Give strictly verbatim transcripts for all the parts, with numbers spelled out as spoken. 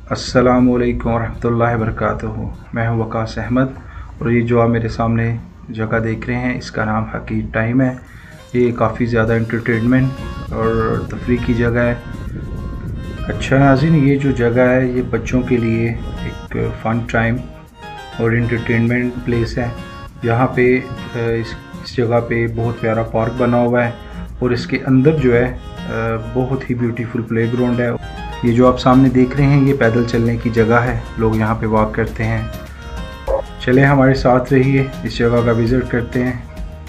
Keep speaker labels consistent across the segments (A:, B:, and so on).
A: अस्सलामुअलैकुम वरहमतुल्लाहि वबरकातुहू। मैं हूं वकास अहमद और ये जो आप मेरे सामने जगह देख रहे हैं इसका नाम हकीर टाइम है। ये काफ़ी ज़्यादा इंटरटेनमेंट और तफरीह की जगह है। अच्छा नाज़रीन, ये जो जगह है ये बच्चों के लिए एक फ़न टाइम और इंटरटेनमेंट प्लेस है। यहाँ पे इस, इस जगह पे बहुत प्यारा पार्क बना हुआ है और इसके अंदर जो है बहुत ही ब्यूटीफुल प्लेग्राउंड है। ये जो आप सामने देख रहे हैं ये पैदल चलने की जगह है, लोग यहाँ पे वॉक करते हैं। चले हमारे साथ रहिए, इस जगह का विज़िट करते हैं।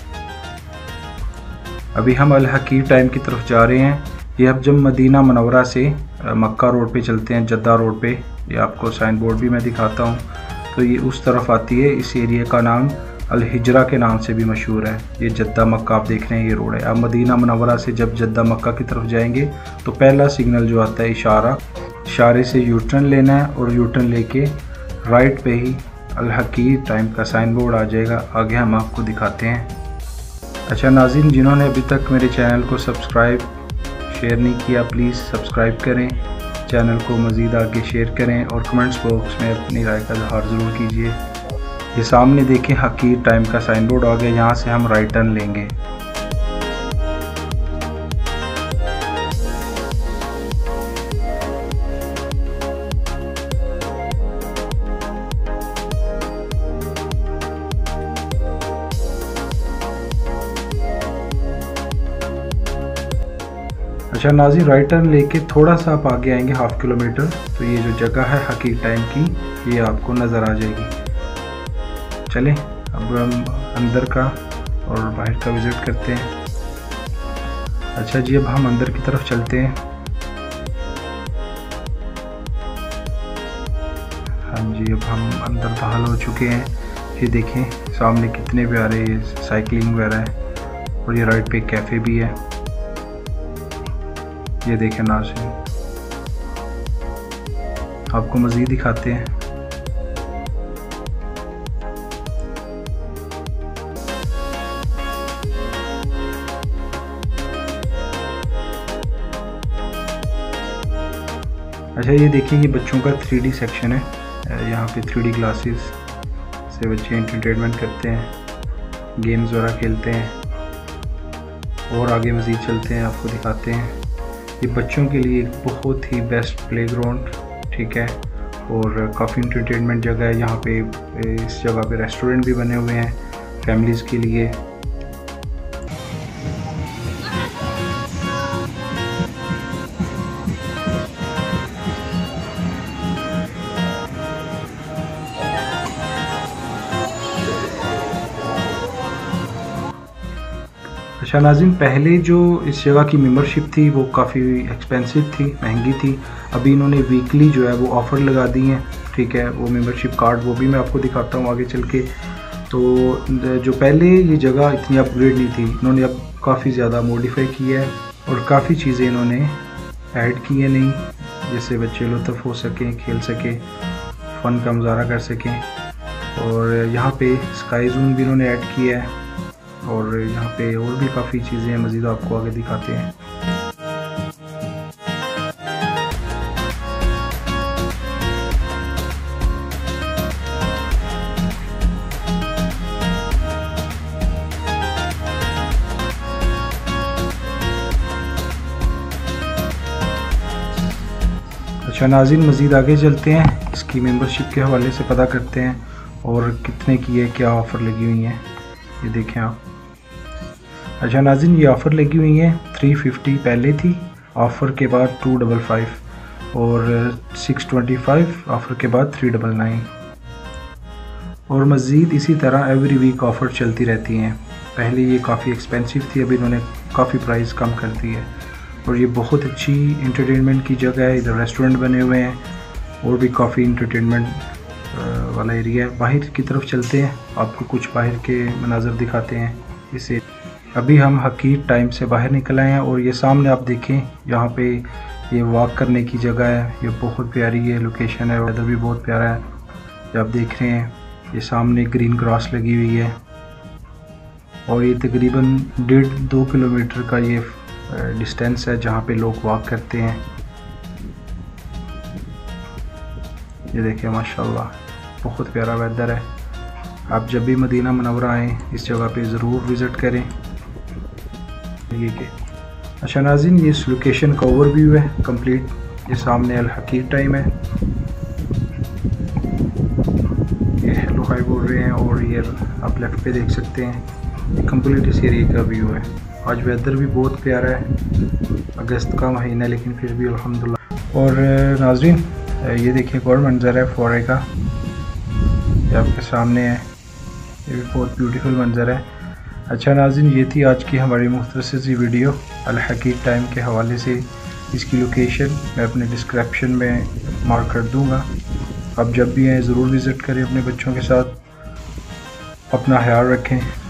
A: अभी हम अल हकीर टाइम की तरफ जा रहे हैं। ये अब जब मदीना मनव्वरा से मक्का रोड पे चलते हैं, जद्दा रोड पे, ये आपको साइन बोर्ड भी मैं दिखाता हूँ, तो ये उस तरफ आती है। इस एरिया का नाम अल हिजरा के नाम से भी मशहूर है। ये जद्दा मक्का आप देख रहे हैं, ये रोड है। अब मदीना मनव्वरा से जब जद्दा मक्का की तरफ जाएंगे तो पहला सिग्नल जो आता है इशारा, इशारे से यू टर्न लेना है और यू टर्न लेके राइट पे ही अल हकीर टाइम का साइन बोर्ड आ जाएगा। आगे हम आपको दिखाते हैं। अच्छा नाज़रीन, जिन्होंने अभी तक मेरे चैनल को सब्सक्राइब शेयर नहीं किया, प्लीज़ सब्सक्राइब करें, चैनल को मज़ीद आगे शेयर करें और कमेंट्स बॉक्स में अपनी राय का इज़हार ज़रूर कीजिए। ये सामने देखें हकीर टाइम का साइन बोर्ड आ गया, यहाँ से हम राइट टर्न लेंगे। अच्छा नाज़रीन, राइट टर्न लेके थोड़ा सा आप आगे आएंगे हाफ किलोमीटर, तो ये जो जगह है हकीर टाइम की ये आपको नज़र आ जाएगी। चलें अब हम अंदर का और बाहर का विज़िट करते हैं। अच्छा जी, अब हम अंदर की तरफ चलते हैं। हाँ जी, अब हम अंदर दाखिल हो चुके हैं। ये देखें सामने कितने प्यारे साइकिलिंग वगैरह है और ये राइट पे कैफ़े भी है। ये देखें नाज़रीन, आपको मज़ीद दिखाते हैं। अच्छा ये देखिए, ये बच्चों का थ्री डी सेक्शन है। यहाँ पे थ्री डी ग्लासेस से बच्चे एंटरटेनमेंट करते हैं, गेम्स वगैरह खेलते हैं। और आगे मज़ीद चलते हैं, आपको दिखाते हैं। ये बच्चों के लिए एक बहुत ही बेस्ट प्लेग्राउंड, ठीक है, और काफ़ी एंटरटेनमेंट जगह है। यहाँ पे इस जगह पे रेस्टोरेंट भी बने हुए हैं फैमिलीज़ के लिए। अच्छा नाज़रीन, पहले जो इस जगह की मेंबरशिप थी वो काफ़ी एक्सपेंसिव थी, महंगी थी। अभी इन्होंने वीकली जो है वो ऑफ़र लगा दी हैं, ठीक है। वो मेंबरशिप कार्ड वो भी मैं आपको दिखाता हूँ आगे चल के। तो जो पहले ये जगह इतनी अपग्रेड नहीं थी, इन्होंने अब काफ़ी ज़्यादा मॉडिफाई किया है और काफ़ी चीज़ें इन्होंने ऐड की है नहीं, जिससे बच्चे लुत्फ़ हो सकें, खेल सकें, फ़न का मुज़ाहरा कर सकें। और यहाँ पे स्काई जोन भी इन्होंने ऐड किया है और यहाँ पे और भी काफ़ी चीज़ें हैं, मज़ीद आपको आगे दिखाते हैं। अच्छा नाज़रीन, मज़ीद आगे चलते हैं, इसकी मेंबरशिप के हवाले से पता करते हैं और कितने की है, क्या ऑफ़र लगी हुई है, ये देखें आप। अच्छा नाज़रीन, ये ऑफ़र लगी हुई है थ्री फिफ्टी पहले थी, ऑफ़र के बाद टू डबल फाइव और सिक्स ट्वेंटी फाइव ऑफ़र के बाद थ्री डबल नाइन। और मज़ीद इसी तरह एवरी वीक ऑफ़र चलती रहती हैं। पहले ये काफ़ी एक्सपेंसिव थी, अभी इन्होंने काफ़ी प्राइस कम कर दी है। और ये बहुत अच्छी इंटरटेनमेंट की जगह है, इधर रेस्टोरेंट बने हुए हैं और भी काफ़ी इंटरटेनमेंट वाला एरिया है। बाहर की तरफ चलते हैं, आपको कुछ बाहर के मनाज़र दिखाते हैं। इसे अभी हम हकीर टाइम से बाहर निकल आए हैं और ये सामने आप देखें, यहाँ पे ये वॉक करने की जगह है। ये बहुत प्यारी है, लोकेशन है, वेदर भी बहुत प्यारा है। ये आप देख रहे हैं, ये सामने ग्रीन ग्रास लगी हुई है और ये तकरीबन डेढ़ दो किलोमीटर का ये डिस्टेंस है जहाँ पे लोग वॉक करते हैं। ये देखिए माशाल्लाह बहुत प्यारा वेदर है। आप जब भी मदीना मुनव्वरा आएँ इस जगह पे ज़रूर विज़िट करें। ये के अच्छा नाज़रीन, ये इस लोकेशन का ओवरव्यू है कंप्लीट। ये सामने अल हकीक टाइम है, ये हेलो हाई बोल रहे हैं, और ये आप लेफ्ट पे देख सकते हैं ये कंप्लीट इस एरिया का व्यू है। आज वेदर भी बहुत प्यारा है, अगस्त का महीना लेकिन फिर भी अल्हम्दुलिल्लाह। और नाज़रीन ये देखिए एक और मंज़र है फौरे का, ये आपके सामने है, ये भी बहुत ब्यूटीफुल मंज़र है। अच्छा नाज़रीन, ये थी आज की हमारी मुख्तसर सी वीडियो अल हकीक टाइम के हवाले से। इसकी लोकेशन मैं अपने डिस्क्रिप्शन में मार्क कर दूँगा। आप जब भी आएँ ज़रूर विज़िट करें अपने बच्चों के साथ। अपना ख्याल रखें।